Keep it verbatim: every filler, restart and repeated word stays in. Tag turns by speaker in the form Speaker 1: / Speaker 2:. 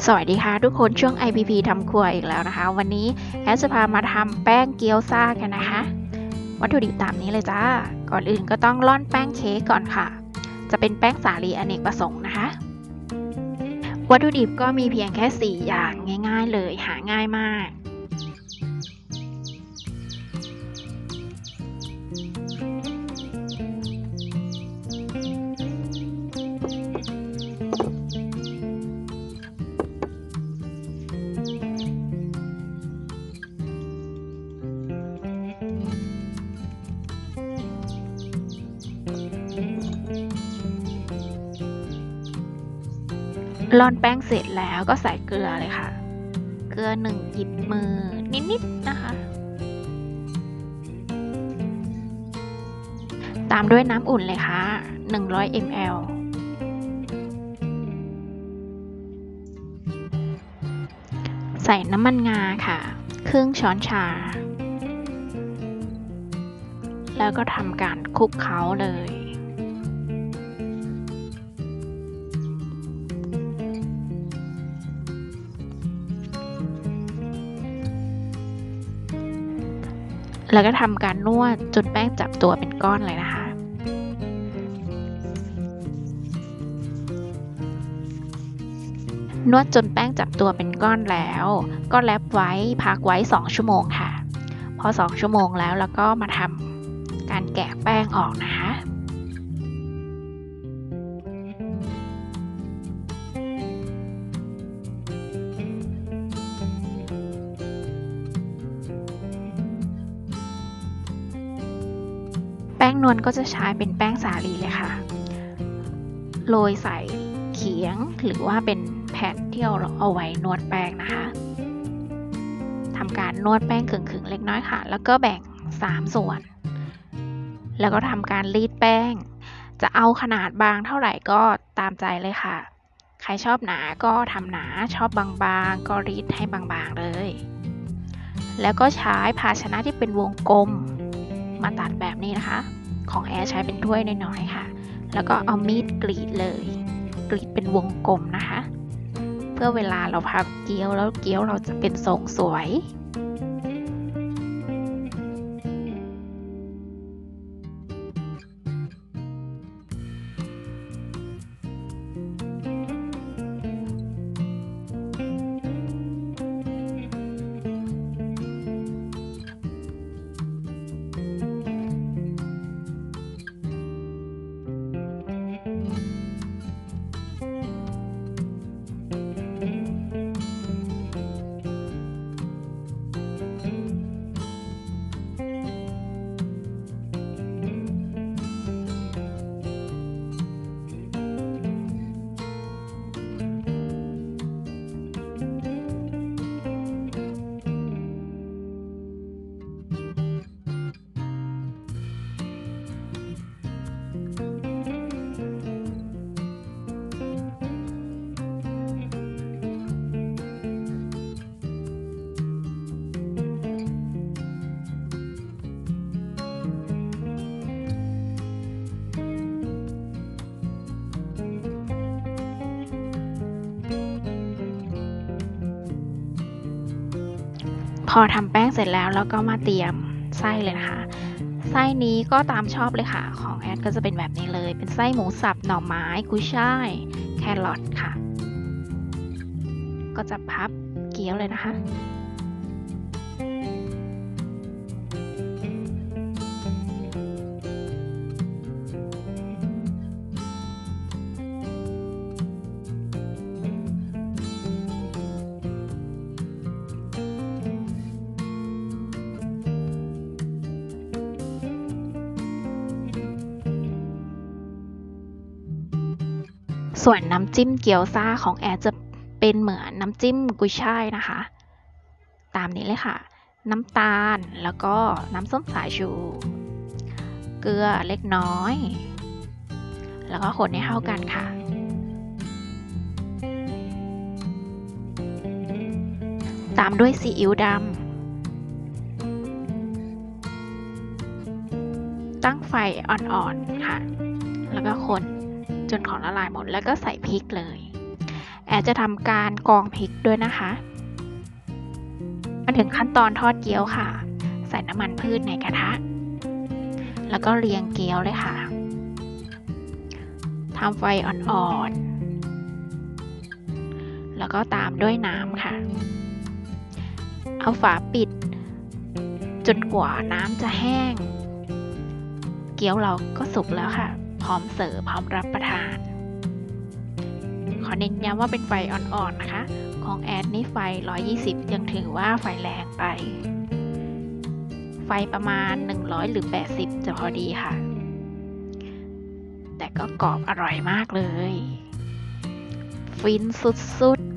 Speaker 1: สวัสดีค่ะทุกคนช่วง ไอ พี พี ทำครัวอีกแล้วนะคะวันนี้แอดจะพามาทำแป้งเกี๊ยวซ่ากันนะคะวัตถุดิบตามนี้เลยจ้าก่อนอื่นก็ต้องร่อนแป้งเค้กก่อนค่ะจะเป็นแป้งสาลีอเนกประสงค์นะคะวัตถุดิบก็มีเพียงแค่สี่อย่างง่ายๆเลยหาง่ายมากร่อนแป้งเสร็จแล้วก็ใส่เกลือเลยค่ะเกลือหนึ่งหยิบมือนิดๆนะคะตามด้วยน้ำอุ่นเลยค่ะหนึ่งร้อยมิลลิลิตรใส่น้ำมันงาค่ะครึ่งช้อนชาแล้วก็ทำการคลุกเคล้าเลยแล้วก็ทำการนวดจนแป้งจับตัวเป็นก้อนเลยนะคะนวดจนแป้งจับตัวเป็นก้อนแล้วก็แรปไว้พักไว้สองชั่วโมงค่ะพอสองชั่วโมงแล้วแล้วก็มาทำการแกะแป้งออกนะคะแป้งนวลก็จะใช้เป็นแป้งสาลีเลยค่ะโรยใส่เขียงหรือว่าเป็นแผ่นที่เราเอาไว้นวดแป้งนะคะทำการนวดแป้งขึงๆเล็กน้อยค่ะแล้วก็แบ่งสามส่วนแล้วก็ทำการรีดแป้งจะเอาขนาดบางเท่าไหร่ก็ตามใจเลยค่ะใครชอบหนาก็ทำหนาชอบบางๆก็รีดให้บางๆเลยแล้วก็ใช้ภาชนะที่เป็นวงกลมมาตัดแบบนี้นะคะของแอร์ใช้เป็นถ้วยน้อยๆค่ะแล้วก็เอามีดกรีดเลยกรีดเป็นวงกลมนะคะเพื่อเวลาเราพับเกี๊ยวแล้วเกี๊ยวเราจะเป็นทรงสวยพอทำแป้งเสร็จแล้วแล้วก็มาเตรียมไส้เลยนะคะไส้นี้ก็ตามชอบเลยค่ะของแอดก็จะเป็นแบบนี้เลยเป็นไส้หมูสับหน่อไม้กุยช่ายแครอทค่ะก็จะพับเกี๊ยวเลยนะคะส่วนน้ำจิ้มเกี๊ยวซ่าของแอดจะเป็นเหมือนน้ำจิ้มกุยช่ายนะคะตามนี้เลยค่ะน้ำตาลแล้วก็น้ำส้มสายชูเกลือเล็กน้อยแล้วก็คนให้เข้ากันค่ะตามด้วยซีอิ๊วดำ ตั้งไฟอ่อนๆค่ะแล้วก็คนจนของละลายหมดแล้วก็ใส่พริกเลยแอแอดจะทำการกรองพริกด้วยนะคะมาถึงขั้นตอนทอดเกี๊ยวค่ะใส่น้ำมันพืชในกระทะแล้วก็เรียงเกี๊ยวเลยค่ะทำไฟอ่อนๆแล้วก็ตามด้วยน้ำค่ะเอาฝาปิดจนกว่าน้ำจะแห้งเกี๊ยวเราก็สุกแล้วค่ะพร้อมเสิร์ฟพร้อมรับประทานขอเน้นย้ำว่าเป็นไฟอ่อนๆนะคะของแอดนี่ไฟหนึ่งร้อยยี่สิบยังถือว่าไฟแรงไปไฟประมาณหนึ่งร้อยหรือแปดสิบจะพอดีค่ะแต่ก็กรอบอร่อยมากเลยฟินสุดๆ